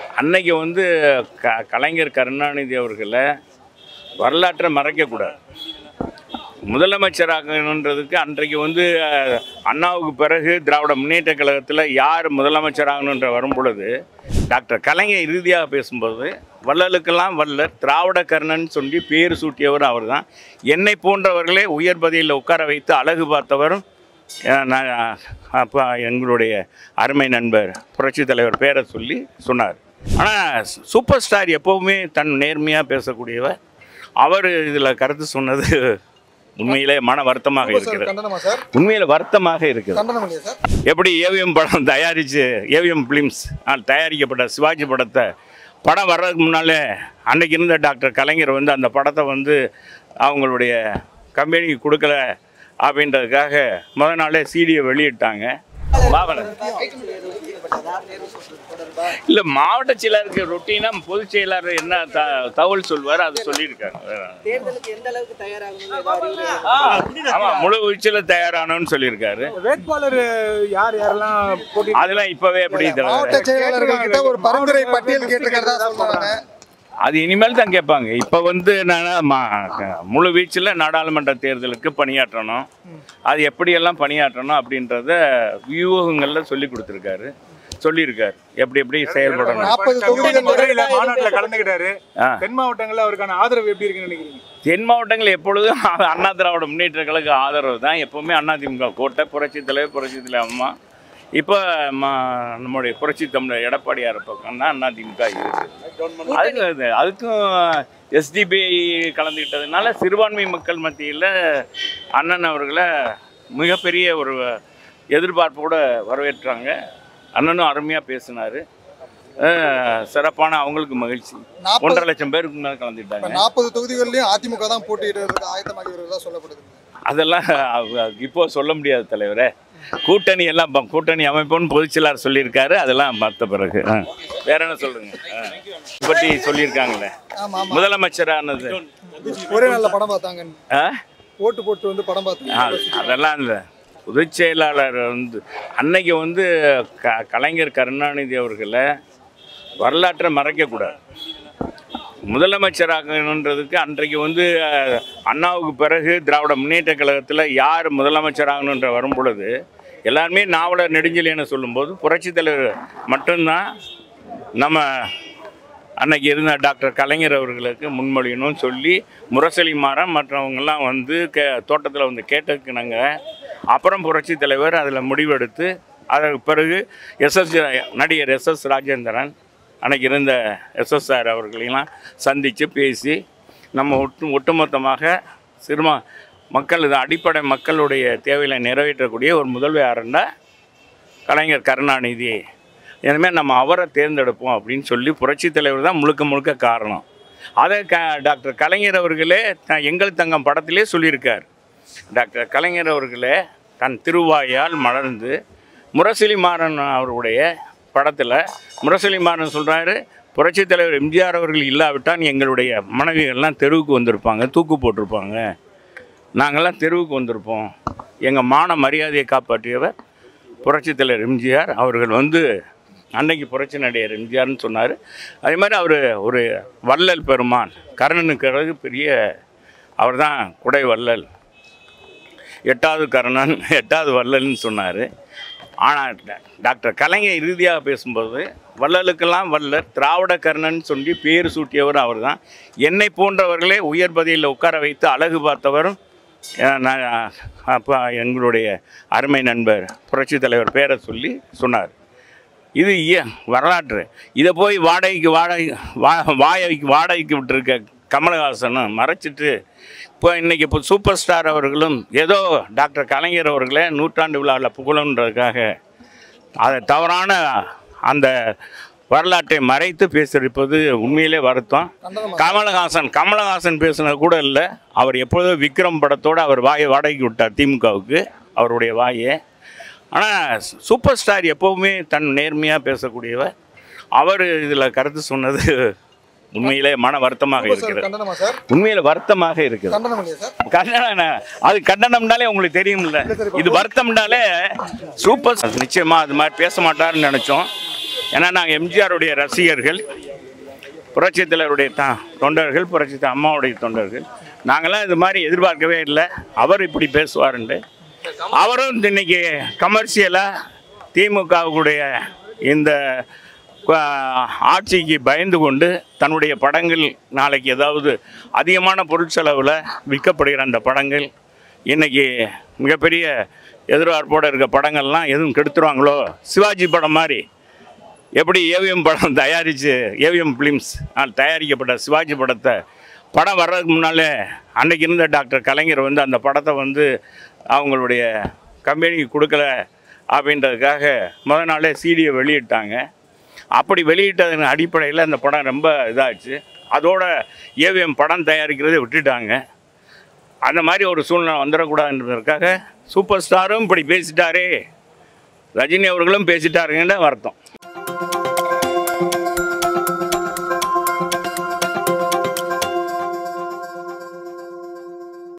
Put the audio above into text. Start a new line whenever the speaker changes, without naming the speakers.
அன்னைக்கு வந்து கலைஞர் கருணாநிதி அவர்களை வரலாற்றை மறைக்கக்கூடாது. முதலமைச்சராகணுன்றதுக்கு அன்றைக்கு வந்து அண்ணாவுக்கு பிறகு திராவிட முன்னேற்ற கழகத்தில் யார் முதலமைச்சராகணுன்ற வரும்பொழுது டாக்டர் கலைஞர் இறுதியாக பேசும்போது வள்ளலுக்கெல்லாம் வள்ளல் திராவிட கர்ணன் சொல்லி பேர் சூட்டியவர் அவர் தான். என்னை போன்றவர்களே உயர் பதவியில் உட்கார வைத்து அழகு பார்த்தவரும் அப்போ எங்களுடைய அருமை நண்பர் புரட்சி தலைவர் பேரை சொல்லி சொன்னார். ஆனால் சூப்பர் ஸ்டார் எப்போவுமே தன் நேர்மையாக பேசக்கூடியவர். அவர் இதில் கருத்து சொன்னது உண்மையிலே மன வருத்தமாக இருக்கிறது. உண்மையில் வருத்தமாக இருக்குது. எப்படி ஏவிஎம் படம் தயாரித்து ஏவிஎம் ஃபிலிம்ஸ் தயாரிக்கப்பட்ட சிவாஜி படம் வர்றதுக்கு முன்னாலே அன்றைக்கி இருந்த டாக்டர் கலைஞர் வந்து அந்த படத்தை வந்து அவங்களுடைய கம்பெனிக்கு கொடுக்கல அப்படின்றதுக்காக முதல் நாளே சிடியை வெளியிட்டாங்க. இல்லை, மாவட்ட செயலருக்கு ரொட்டீனாக பொதுச் செயலாளர் என்ன தகவல் சொல்வார் அது சொல்லியிருக்காங்க. ஆமாம், முழு வீச்சில் தயாரானோன்னு சொல்லியிருக்காரு.
வேட்பாளர் யார் யாரெல்லாம்
அதெல்லாம் இப்போவே எப்படி
ஒரு பரிந்துரை பட்டியல் கேட்டிருக்கிறதா சொல்றாங்க.
அது இனிமேல் தான் கேட்பாங்க. இப்போ வந்து நான் முழு வீச்சில் நாடாளுமன்ற தேர்தலுக்கு பணியாற்றணும், அது எப்படியெல்லாம் பணியாற்றணும் அப்படின்றத வியூகங்களில் சொல்லி கொடுத்துருக்காரு, சொல்லியிருக்காரு எப்படி எப்படி செயல்படணும்.
மாநாட்டில் கலந்துக்கிட்டாரு. தென் மாவட்டங்களில் அவருக்கான ஆதரவு எப்படி இருக்குன்னு நினைக்கிறீங்க?
தென் மாவட்டங்கள் எப்பொழுதும் அண்ணா திராவிட முன்னேற்ற கழக ஆதரவு தான். எப்போவுமே அதிமுக கோட்டை, புரட்சி தலைவர் அம்மா. இப்போ நம்முடைய புரட்சி தமிழர் எடப்பாடியார் பக்கம்னா அதிமுக இருக்குது. அதுக்கும் எஸ்டிபிஐ கலந்துக்கிட்டதுனால சிறுபான்மை மக்கள் மத்தியில் அண்ணன் அவர்களை மிகப்பெரிய ஒரு எதிர்பார்ப்போடு வரவேற்றாங்க. அண்ணனும் அருமையாக பேசினார். சிறப்பான அவங்களுக்கு மகிழ்ச்சி. 1.5 லட்சம் பேருக்கு மேலே கலந்துட்டாங்க.
40 தொகுதிகளிலையும் அதிமுக தான் போட்டியிடுறதுக்கு ஆயத்தமாகிறதா சொல்லப்படுது.
அதெல்லாம் இப்போ சொல்ல முடியாது தலைவரே. கூட்டணி எல்லாம் கூட்டணி அமைப்புன்னு பொதுச்செயலாளர் சொல்லியிருக்காரு. அதெல்லாம் பார்த்த பிறகு வேற என்ன சொல்லுங்க பற்றி சொல்லியிருக்காங்களே. முதலமைச்சரானது
ஒரே நல்ல படம் பார்த்தாங்க, ஓட்டு போட்டு வந்து படம் பார்த்தாங்க.
அதெல்லாம் இல்லை. பொதுச் செயலாளர் வந்து அன்னைக்கு வந்து கலைஞர் கருணாநிதி அவர்களை வரலாற்றை மறைக்கக்கூடாது. முதலமைச்சராகணுன்றதுக்கு அன்றைக்கு வந்து அண்ணாவுக்கு பிறகு திராவிட முன்னேற்ற கழகத்தில் யார் முதலமைச்சராகணுன்ற வரும்பொழுது எல்லாருமே நாவலர் நெடுஞ்செழியனை சொல்லும்போது புரட்சி தலைவர் மட்டும்தான் நம்ம அன்னைக்கு இருந்த டாக்டர் கலைஞர் அவர்களுக்கு முன்மொழியணும்னு சொல்லி முரசொலி மாறன் மற்றவங்கெல்லாம் வந்து தோட்டத்தில் வந்து கேட்டதுக்கு நாங்கள் அப்புறம் புரட்சி தலைவர் அதில் முடிவெடுத்து அதற்கு பிறகு நடிகர் எஸ்.எஸ். ராஜேந்திரன் அன்றைக்கி இருந்த எஸ்எஸ்ஆர் அவர்களெல்லாம் சந்தித்து பேசி நம்ம ஒட்டுமொத்தமாக மக்கள் அடிப்படை மக்களுடைய தேவைகளை நிறைவேற்றக்கூடிய ஒரு முதல்வராக கலைஞர் கருணாநிதி, இனிமேல் நம்ம அவரை தேர்ந்தெடுப்போம் அப்படின்னு சொல்லி புரட்சி தலைவர் தான் முழுக்க முழுக்க காரணம். அதை டாக்டர் கலைஞர் அவர்களே எங்கள் தங்கம் படத்திலே சொல்லியிருக்கார். டாக்டர் கலைஞர் அவர்களே தன் திருவாயால் மலர்ந்து முரசொலி மாறன் அவருடைய படத்தில் முரசொலி மாறன் சொல்கிறாரு, புரட்சி தலைவர் எம்ஜிஆர் அவர்கள் இல்லாவிட்டால் எங்களுடைய மனைவிகள்லாம் தெருவுக்கு வந்திருப்பாங்க, தூக்கு போட்டிருப்பாங்க, நாங்கள்லாம் தெருவுக்கு வந்திருப்போம். எங்கள் மான மரியாதையை காப்பாற்றியவர் புரட்சி தலைவர் எம்ஜிஆர் அவர்கள் வந்து அன்னைக்கு புரட்சி நடிகர் எம்ஜிஆர்னு சொன்னார். அதே மாதிரி அவர் ஒரு வள்ளல் பெருமான், கர்ணனுக்கு பெரிய அவர் தான் குடை வள்ளல், 8வது கர்ணன் 8வது வள்ளல்னு சொன்னார். ஆனால் டாக்டர் கலைஞர் இறுதியாக பேசும்போது வள்ளலுக்கெல்லாம் வள்ளல் திராவிட கர்ணன் சொல்லி பேர் சூட்டியவர் அவர் தான். என்னை போன்றவர்களே உயர் பதவியில் உட்கார வைத்து அழகு பார்த்தவரும் அப்போ எங்களுடைய அருமை நண்பர் புரட்சி தலைவர் பேரை சொல்லி சொன்னார். இது வரலாற்று. இதை போய் வாடகைக்கு விட்டுருக்க கமல்ஹாசனும் மறைச்சிட்டு இப்போ சூப்பர் ஸ்டார் அவர்களும் ஏதோ டாக்டர் கலைஞர் அவர்களே நூற்றாண்டு விழாவில் புகழன்றதுக்காக அதை தவறான அந்த வரலாற்றை மறைத்து பேசியிருப்பது உண்மையிலே வருத்தம். கமல்ஹாசன் பேசுனது கூட இல்லை. அவர் எப்பொழுதும் விக்ரம் படத்தோடு அவர் வாடகைக்கு விட்டார் திமுகவுக்கு அவருடைய வாயை. ஆனால் சூப்பர் ஸ்டார் எப்போவுமே தன் நேர்மையாக பேசக்கூடியவர். அவர் இதில் கருத்து சொன்னது உண்மையிலே மன வருத்தமாக இருக்கிறது. உண்மையில வருத்தமாக இருக்குது. அது கண்டனம்னாலே உங்களுக்கு தெரியும்ல, இது வருத்தம்னாலே சூப்பர் நிச்சயமா அது மாதிரி பேச மாட்டாருன்னு நினைச்சோம். ஏன்னா நாங்கள் எம்ஜிஆருடைய ரசிகர்கள், புரட்சித் தலைவருடைய தொண்டர்கள், புரட்சி அம்மாவுடைய தொண்டர்கள். நாங்களாம் இது மாதிரி எதிர்பார்க்கவே இல்லை அவர் இப்படி பேசுவாருன்ட்டு. அவரும் இன்னைக்கு கமர்ஷியலாக திமுகவுடைய இந்த ஆட்சிக்கு பயந்து கொண்டு தன்னுடைய படங்கள் நாளைக்கு ஏதாவது அதிகமான பொருட்செலவில் விற்கப்படுகிற அந்த படங்கள் இன்றைக்கி மிகப்பெரிய எதிர்பார்ப்போடு இருக்க படங்கள்லாம் எதுவும் கெடுத்துருவாங்களோ, சிவாஜி படம் மாதிரி எப்படி ஏவிஎம் படம் தயாரித்து ஏவிஎம் ஃபிலிம்ஸ் தயாரிக்கப்பட்ட சிவாஜி படம் வர்றதுக்கு முன்னாலே அன்றைக்கி இருந்த டாக்டர் கலைஞர் வந்து அந்த படத்தை வந்து அவங்களுடைய கம்பெனிக்கு கொடுக்கல அப்படின்றதுக்காக முதல் நாளே சிடியை வெளியிட்டாங்க. அப்படி வெளியிட்டதன் அடிப்படையில் அந்த படம் ரொம்ப இதாச்சு. அதோட ஏவிஎம் படம் தயாரிக்கிறதை விட்டுட்டாங்க. அந்த மாதிரி ஒரு சூழ்நிலை வந்துடக்கூடாதுன்றதுக்காக சூப்பர் ஸ்டாரும் இப்படி பேசிட்டாரே, ரஜினி அவர்களும் பேசிட்டாருங்கன்னு வருத்தம்.